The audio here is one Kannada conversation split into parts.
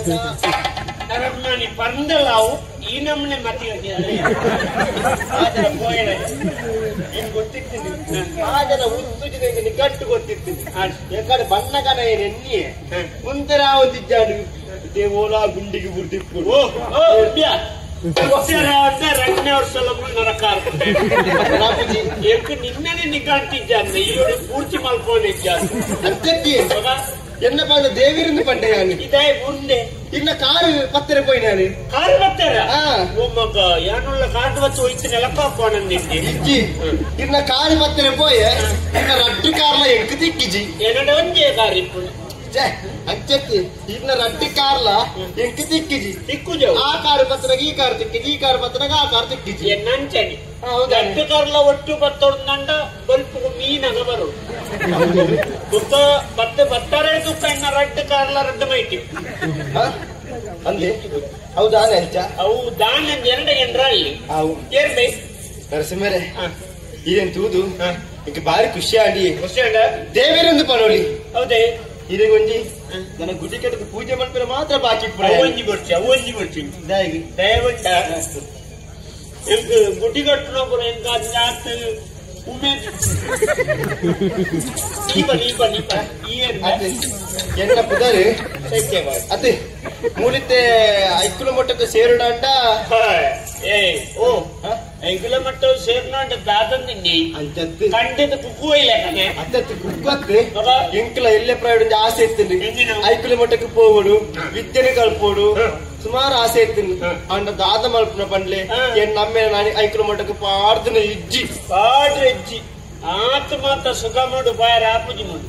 ಅರಣ್ಯ ಪಂದಲಾವು ಈ ನಮ್ಮನೆ ಮತಿ ಗೊತ್ತಿರ್ತೀನಿ ಆದರ ಉತ್ತುಜಿಗೆ ಗಟ್ಟು ಗೊತ್ತಿರ್ತೀನಿ ಯಾಕಡೆ ಬಣ್ಣಗನ ಎನ್ನಿಯೇ ಮುಂದರ ಒಂದಿದ್ದಾಡು ದೇವೋಲ ಗುಂಡಿಗೆ ಬುರ್ದಿಪ್ಪು ರಂಗನೇ ಅವ್ರ ಸಲಭ ನರಕಾರ ನಿನ್ನೆ ನಿಗಾಂಟಿದ್ದಾನೆ ಈ ಪೂರ್ತಿ ಮಲ್ಕೊಂಡಿದ್ದಾನೆ என்னப்பா இந்த தேவிருந்து பண்றேன் இதே முன்னே இன்ன காரு பத்திர போய் நானு காரு பத்திர உம்மக யானுள்ள காட்டு வச்சு ஒய்த்து நிலப்பா போனேன் இஜி இன்ன காரு பத்திர போய் இன்ன ரட்டு கார்ல எங்க திக்கிஜி என்னோட ஒஞ்சே கார் இப்போ ಅಂಚತ್ತಿ ಇನ್ನ ರಡ್ಡಿ ಕಾರ್ಲ ಎಂಕ ತಿಕ್ಕಿಜಿ ತಿಕ್ಕುಜ ಆ ಕಾರ್ ಪತ್ರಗೆ ಈ ಕಾರ್ ತಿಕ್ಕಿಜಿ ಈ ಕಾರ್ ಪತ್ರಗೆ ಆ ಕಾರ್ ತಿಕ್ಕಿಜಿ ಎನ್ನಂಚನಿ ರಡ್ಡಿ ಕಾರ್ಲ ಒಟ್ಟು ಬತ್ತೊಂದಂಡ ಸ್ವಲ್ಪ ಮೀನಗ ಬರು ತುತ್ತ ಬತ್ತೆ ಬತ್ತಾರೆ ತುಕ್ಕ ಇನ್ನ ರಡ್ಡಿ ಕಾರ್ಲ ರಡ್ಡು ಮೈಟಿ ಅಂದೆ ಹೌದಾನೆ ಅಂಚ ಹೌದಾನ ಎರಡು ಎಂಡ್ರಲ್ಲಿ ಅವು ಏರ್ಬೇ ನರಸಿಂಹರೇ ಇದೇನ್ ತೂದು ಇಂಕ ಬಾರಿ ಖುಷಿ ಆಡಿ ದೇವರೊಂದು ಪನೋಲಿ ಹೌದೇ ಇದೇ ಒಂಜಿ ನನ್ನ ಗುಡಿ ಕಟ್ಟಕ್ಕೆ ಪೂಜೆ ಮಾಡ್ತಾರೆ ಮಾತ್ರ ಬಾಕಿ ಅವೊಂಜಿ ಬರ್ಚಿ ದಯವಂತ ಗುಡಿ ಕಟ್ಟಣ ಕೂಡ ಎಂತ ಉಮೇದ್ என்ன புதாரு அது மூலித்தே 5 ಕಿಲೋಮೀಟರ್ ಸೇರುಡಾಂಡ ಏ ಓ 5 ಕಿಲೋಮೀಟರ್ ಸೇರುಡಾಂಡ ದಾದಂದಿ ಅಂಚತ್ತು ಕಂಡಿದ ಕುಕ್ಕುವೈಲೆ ಕನೆ ಅತ್ತತ್ತು ಕುಕ್ಕತ್ತೆ ಎಂಕಲ ಎಲ್ಲೆ ಪ್ರಯೋಡ ಆಸೆ ಇತ್ತಿಂದು 5 ಕಿಲೋಮೀಟರ್ ಹೋಗೋಡು ವಿದ್ಯೆನೆ ಕಲ್ಪೋಡು ಸುಮಾರು ಆಸೆ ಇತ್ತಿಂದು ಅಂಡ ದಾದ ಮಲ್ಪನ ಬಂಡ್ಲೆ ಏನ್ ನಮ್ಮೆ ನಾನು 5 ಕಿಲೋಮೀಟರ್ ಪಾಡ್ದನ ಇಜ್ಜಿ ಪಾಡ್ರೆ ಇಜ್ಜಿ ಆತ ಮಾತ ಸುಖ ಮಾಡು ಬಾಯರ ಆಪುಜಿ ಮಾಡು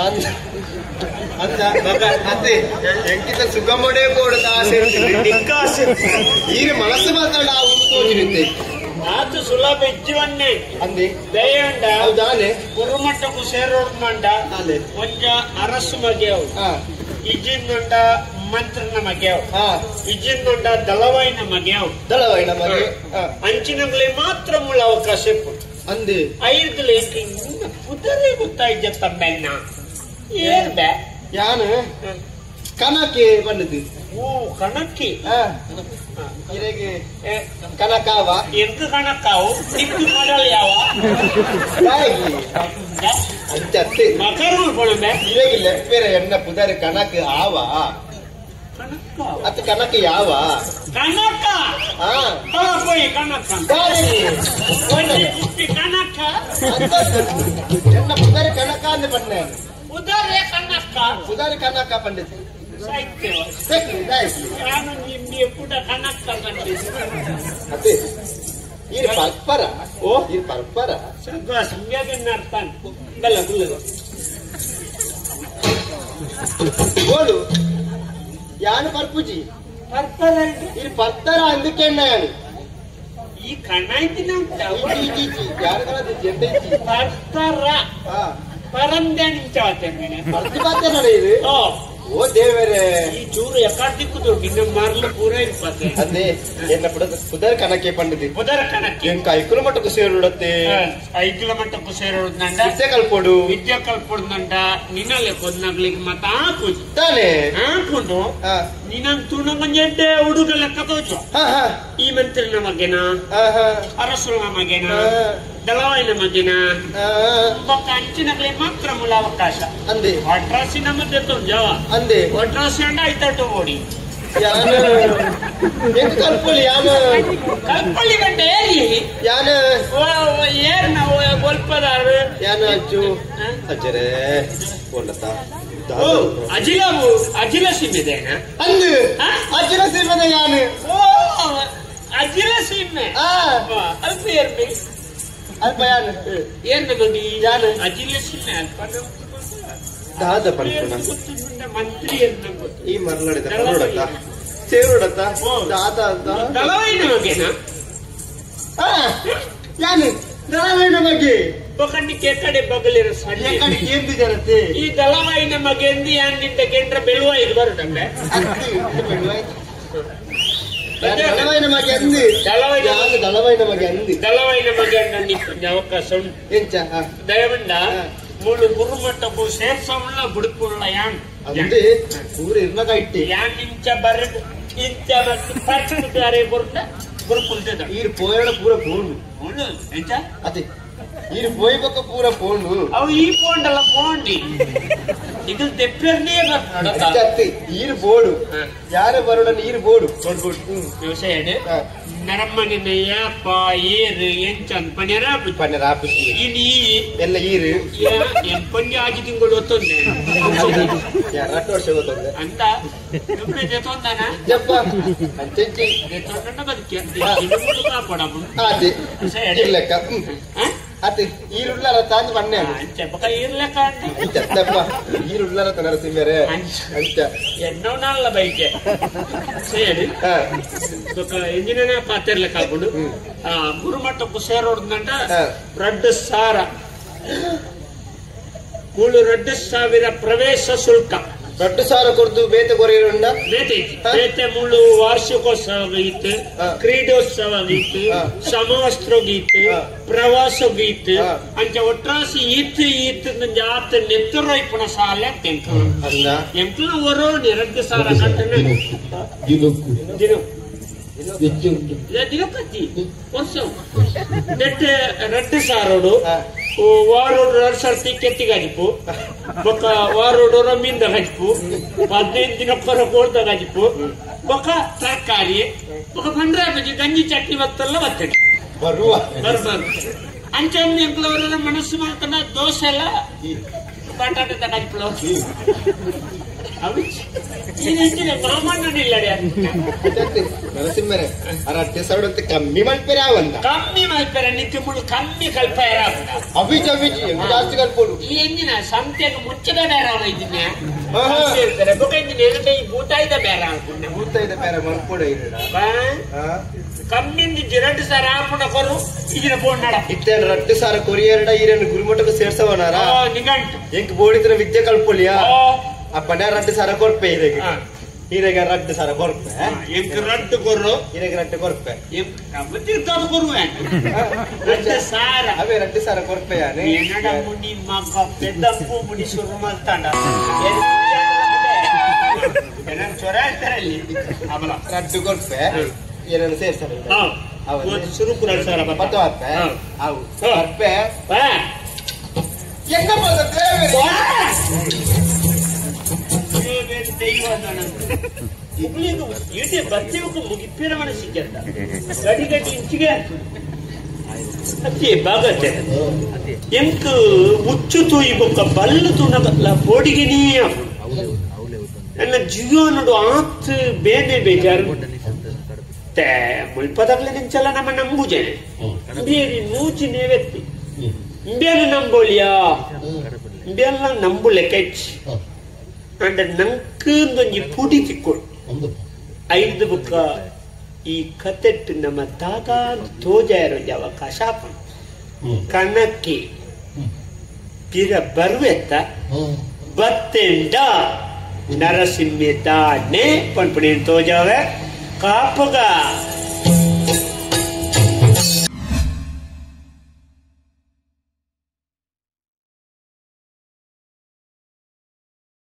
ಅತ್ತೆ ಎಂಕಿತ ಸುಖ ಮಾಡೇ ಕೊಡದ ಆಸೆ ಆಸೆ ಈಗ ಮನಸ್ಸು ಮಾತಾಡ ತೋಚಿರುತ್ತೆ ಆತ ಸುಲಭ ಇಜ್ಜುವನ್ನೇ ಅಂದೆ ದಯಂಡ ಹೌದಾನೆ ಗುರುಮಟ್ಟಕ್ಕೂ ಸೇರೋಡ್ಮಂಡ ಒಂಜ ಅರಸು ಮಗೆಯವು ಇಜ್ಜಿಂದುಂಡ ಮಂತ್ರನ ಮಗೆಯವು ಇಜ್ಜಿಂದುಂಡ ದಳವಾಯಿನ ಮಗೆಯವು ಮಗೆ ಅಂಚಿನಗಳೇ ಮಾತ್ರ ಮುಳ್ಳ ಅವಕಾಶ ಅಂದೆ 5 ಪುದರೆ ಗೊತ್ತಾಯ್ತ ತಮ್ಮೆನ್ನ ಏರ್ಬೆ ಯಾನು ಕನಕೆ ಬಂದದ್ದು ಓ ಕನಕೆ ಇರೆಗೆ ಕನಕಾವ ಎಂತ ಕನಕಾವು ನಿಕ್ಕು ಮಾಡಲ್ ಯಾವ ಅಂಚತ್ತೆ ಮಕರು ಬಣಬೆ ಇರೆಗೆ ಲೆಪ್ಪೆರೆ ಎನ್ನ ಪುದರೆ ಕನಕೆ ಆವ ಅತ್ತ ಕನಕ ಯಾವ ಕನಕ ಹೋಯ್ ಕನಕ ಕನಕ ಎನ್ನ ಪುದರೆ ಕನಕ ಅಂದ ಬನ್ನೆ ಉದಾರೆ ಕನಕ ಉದಾರೆ ಕನಕ ಪಂಡಿತ ಅದೇ ಇದು ಪರ್ಪರ ಓ ಇದು ಪರ್ಪರ ಸಂಜ್ಞಾದನ್ನ ಅರ್ಥ ಬಲ್ಲ ಗೋಳು ಯಾನು ಪರ್ಪುಜಿ ಪರ್ಪರ ಇದು ಪರ್ತರ ಅಂದಕ್ಕೆಣ್ಣ ಯಾನು ಈ ಕಣ್ಣ ಇದ್ದಿನ ಪರ್ತರ ಪರಂದೆ ನಿಂಚಾತೇನೆ ಪರ್ತಿಪಾತೆ ನಡೆಯುದು ಓ ದೇವರೇ ಈ ಚೂರು ಎಕಾರ್ದಿಕ್ಕುದು ನಿನ್ನ ಮಾರ್ಲು ಪೂರ ಇಪ್ಪತ್ತೆ ಅದೇ ಎನ್ನ ಪುದರ ಕಣಕ್ಕೆ ಪಂಡಿತಿ ಪುದರ ಕಣಕ್ಕೆ ಎಂಕ 5 ಕಿಲೋಮೀಟರ್ ಸೇರುಡತ್ತೆ 5 ಕಿಲೋಮೀಟರ್ ಸೇರುಡಂಡ ವಿದ್ಯೆ ಕಲ್ಪೊಡುಂಡ ನಿನ್ನಲೆ ಕೊನ್ನಗ್ಲಿಗೆ ಮತ ಹಾಕುದು ತಾನೆ ಹಾಕುದು ನೀನಂತ ತುಣಗಂಜೆಡ್ಡೆ ಹುಡುಗ ಲೆಕ್ಕ ತೋಚು ಈ ಮಂತ್ರಿನ ಮಗೆನ ಅರಸುನ ಮಗೆನ ದಳವಾಯಿನ ಮಗೆನ ಅಂಚಿನಗ್ಲಿ ಮಾತ್ರ ಮೂಲ ಅವಕಾಶ ಅಂದೆ ಒಟ್ರಾಸಿನ ಮಧ್ಯೆ ಜವ ಅಂದೆ ಒಟ್ರಾಸಿ ಅಂಡ ಐತಟ್ಟು ಓಡಿ ಕಲ್ಪಲ್ಲಿ ಯಾನ ಕಲ್ಪಲ್ಲಿ ಗಂಟ ಏರಿ ಯಾನ ಏರ್ ನಾವು ಗೊಲ್ಪದಾರು ಯಾನ ಅಜ್ಜು ಅಜ್ಜರೇ ಕೊಂಡತ ಅಜಿಲ ಸೀಮೆದೇನ ಅಂದು ಅಜಿಲ ಸೀಮೆದ ಯಾನು ಓ ಅಜಿಲ ಸೀಮೆ ಅಲ್ಪ ಏರ್ಬಿ ಅಲ್ಪ ಯಾನು ಏನ್ ನಮಗೆ ಯಾನು ಅಜಿಲ ಸೀಮೆ ಅಲ್ಪ ದಾದ ಪಂಚನ ಮಂತ್ರಿ ಈ ಮರಳಡಿದ ನೋಡತ್ತ ಸೇರುಡತ್ತ ದಾದ ದಳವಾಯಿನ ಬಗ್ಗೆನಾ ಯಾನು ದಳವಾಯಿನ ಬಗ್ಗೆ ಒಕ್ಕಂಡಿಕೆ ಕಡೆ ಬಗಲಿರೋ ಸಣ್ಣ ಎಂದು ಜನತೆ ಈ ದಳವಾಯಿನ ಮಗೆ ಎಂದು ಯಾನಿಂದ ಕೆಂಡ್ರ ಬೆಳುವ ಇದು ಬರುತ್ತಂದ್ರೆ ದಳವಾಯಿನ ಮಗೆ ಅಂದು ದಳವಾಯಿನ ಮಗೆ ಅಂದು ದಳವಾಯಿನ ಮಗೆ ಅಂದ ಅವಕಾಶ ಉಂಟು ಎಂಚ ದಯವಂಡ ಮೂಳು ಗುರುಮಟ್ಟಕ್ಕೂ ಸೇರ್ಸವುಳ್ಳ ಬುಡುಕುಳ್ಳ ಯಾನ್ ಅಂದ್ರೆ ಪೂರ ಇರ್ನಕ ಇಟ್ಟಿ ಇಂಚ ಬರಡು ಇಂಚ ಪರ್ಚುತ್ತಾರೆ ಬರುತ್ತ ಬರುಕುಲ್ತದ ಈರು ಪೋಯಣ ಪೂರ ಪೋಂಡು ಎಂಚ ಅದೇ ಈರು ಪೋಯ್ಬೇಕ ಪೂರ ಪೋಂಡು ಅವು ಈ ಪೋಂಡಲ್ಲ ಪೋಂಡಿ ಇದು ತೆಪ್ಪರ್ನೇ ಅತ್ತೆ ಈರು ಬೋಡು ಯಾರ ಬರೋಣ ನೀರು ಬೋಡು ವ್ಯವಸಾಯ ನರಮ್ಮನಿನ ಯಾಪ ಏರು ಎಂಚಂದ್ ಪನ್ಯರಾಪು ಇನಿ ಎಲ್ಲ ಈರು ಪಂಡಿ ಆಗಿ ತಿಂಗಳು ಒತ್ತೊಂದೆ 2 ವರ್ಷ ಗೊತ್ತಂದೆ ಅಂತ ತೊಂದಾನ ಜಪ್ಪ ಅಂಚೆಂಚಿ ತೊಂಡ ಬದುಕಿ ಕಾಪಾಡಮ್ಮ ಅದೇ ಇರ್ಲೆಕ್ಕ ಅತ್ತೆ ಈರುಳ್ಳಾರ ತಾಂದು ಬನ್ನೆ చెప్పక ఈర్లెక్క అంటే చెప్తప్ప ఈరుಳ್ಳార నరసింహరే అంత ఎన్నో నాళ్ళ బయటే చేయండి ఒక ఇంజిన్ పాత్రలే కాకుండా గురుమట్టకు సేరోడుందంట 3,000 ಪ್ರವೇಶ ಶುಲ್ಕ 2,000 ಕೊಡ್ದು ಬೇತೆ ಕೊರಿಯರುಂಡ ಬೇತೆ ಮುಳ್ಳು ವಾರ್ಷಿಕೋತ್ಸವ ಗೀತೆ ಕ್ರೀಡೋತ್ಸವ ಗೀತೆ ಸಮವಸ್ತ್ರ ಗೀತೆ ಪ್ರವಾಸ ಗೀತೆ ಅಂಚ ಒಟ್ರಾಸಿ ಈತ್ ಜಾತ ನೆತ್ತರು ಇಪ್ಪಣ ಸಾಲ ಎಂಕ್ಲ ಓರೋ 2,000 ಕಟ್ಟನೆ ದಿನಕ್ಕತ್ತಿ ವರ್ಷ 2,000 వారోడు సర్తి కెత్తి గడిపు ఒక వారోడు మీద గడిపు 15 ದಿನಕ್ಕೊರ ಕೋಳ್ದ ಗಡಿಪು ఒక ತರಕಾರಿ ఒక 15 ಬಜಿ ಗಂಜಿ ಚಟ್ನಿ ಬತ್ತಲ್ಲ ಬತ್ತಡಿ ಬರ್ಬಾರು ಅಂಚೆ ಎಂಕ್ಲವರೆಲ್ಲ ಮನಸ್ಸು ಮಾಡ್ತಾನ ದೋಸೆ ಎಲ್ಲ ಬಟಾಟೆ ತಗಡಿಪ್ಲೋ ನರಸಿಂಹರೇ ಅರಟ್ಟೆ ಕಮ್ಮಿ ಮಲ್ಪೆರೆ ಅವಂತ ಕಮ್ಮಿ ಮಲ್ಪೆರೆ ನಿತ್ಯ ಮುಳು ಕಮ್ಮಿ ಕಲ್ಪೆರ ಅವಿಜ್ ಜಾಸ್ತಿ ಕಲ್ಪೋಡು ಈ ಎಂಜಿನ ಸಂತೆಗೆ ಮುಚ್ಚದ ಬೇರೆ ಅವನ ಇದನ್ನ ಈ ಭೂತಾಯ್ದ ಬೇರೆ ಭೂತಾಯ್ದ ಬೇರೆ ಮಲ್ಪೋಡ ಕಮ್ಮಿಂದ 2,000 ಆಪಣ ಕೊರು ಇದನ್ನ ಬೋರ್ಡ್ ಇತ್ತೇನು 2,000 ಕೊರಿಯರ್ಡ ಈರೇನು ಗುರುಮಠಕ್ಕೆ ಸೇರ್ಸವನಾರ ನಿಗಂಟು ಎಂಕ್ ಬೋಡಿದ್ರ ವಿದ್ಯೆ ಕಲ್ಪೊಲಿಯಾ ಅಪ್ಪನ 2,000 ಕೊರ್ಪೆ ಇದಕ್ಕೆ ಈರೆಗೆ 2,000 ಕೊರ್ಪೆ ಎಂಕ್ ರಟ್ಟು ಕೊರು ಈರೆಗೆ 2 ಕೊರ್ಪೆ ತಿರ್ತಾದು ಕೊರುವೆ 2,000 ಅವೇ 2,000 ಕೊರ್ಪೆ ಏನಡ ಮುನಿ ಮಗ ಪೆದ್ದಪ್ಪು ಮುನಿ ಶುರು ಮಾಡ್ತಾಂಡ ಏನ ಚೊರ ಹೇಳ್ತಾರಲ್ಲಿ ಅವಲ 2 ಕೊರ್ಪೆ ಏನೇನು ಸೇರ್ತಾರೆ ಶುರು ಕೂಡ 2,000 10 ಕೊರ್ಪೆ ಅವು ಕೊರ್ಪೆ ಎಂಗ ಬರ್ತದೆ ಈಟೆ ಬಚ್ಚೆಗೂ ಮುಗಿಪೇರ ಮನಸ್ಸಿದ್ದ ಗಡಿ ಗಡಿ ಇಂಚಿಗೆ ಅತಿ ಬಾಗತ್ತೆ ಎಂಕ್ ಮುಚ್ಚು ತೂಯಿಬೊಕ್ಕ ಬಲ್ಲು ತುಣಗಲ್ಲ ಬೋಡಿಗೆನೇ ನನ್ನ ಜೀವನಡು ಆತ್ ಬೇನೆ ಬೇಜಾರು ಮುಲ್ಪದಾಗ್ಲೆ ನಿಂಚಲ್ಲ ನಮ್ಮ ನಂಬುಜೆ ಬೇರೆ ನೂಚಿ ನೇವೆತ್ತಿ ಬೇರೆ ನಂಬೋಳಿಯಾ ಬೇರೆ ನಂಬುಲೆ ಕೆಚ್ ಅಂಡ್ ನಂಕೊಂದೊಂಜಿ ಪುಡಿ ತಿಕ್ಕೊಂಡು 5 ಬುಕ್ಕ ಈ ಕತೆಟ್ ನಮ್ಮ ತಾತ ತೋಜಾಯರು ಅವಕಾಶ ಕಣಕ್ಕೆ ಪಿರ ಬರುವೆತ್ತ ಬತ್ತೆಂಡ ನರಸಿಂಹ ತಾಡ್ನೆ ಪಂಪಣಿ ತೋಜಾವೆ ಕಾಪಗ